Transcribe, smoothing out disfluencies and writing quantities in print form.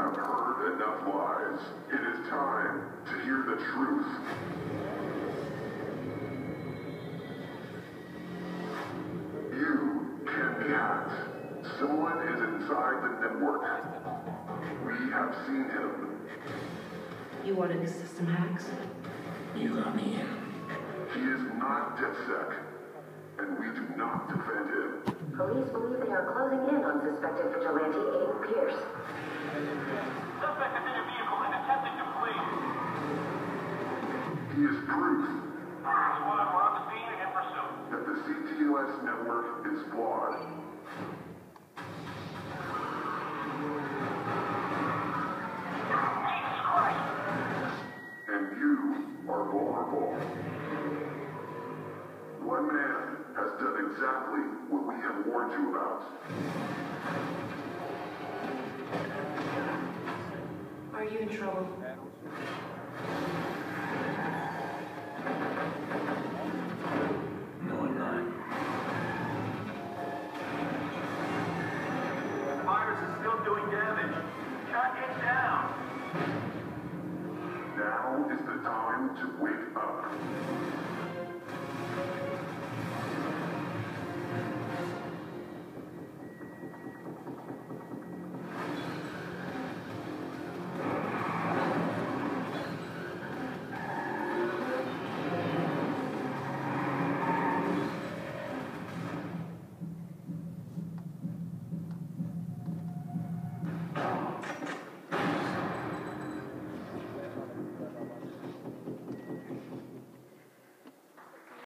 have heard enough lies. It is time to hear the truth. You can be hacked. Someone is inside the network. We have seen him. You wanted the system hacks? You got me in. He is not DedSec, and we do not defend him. Police believe they are closing in on suspected vigilante Aiden Pierce. Suspect is in a vehicle and attempting to flee. He is proof Squad, we're on the scene and in pursuit. that the CTOS network is flawed. Jesus Christ! And you are vulnerable. One man has done exactly what we have warned you about. Are you in trouble? No, I'm not. The virus is still doing damage. Shut it down. Now is the time to wake up.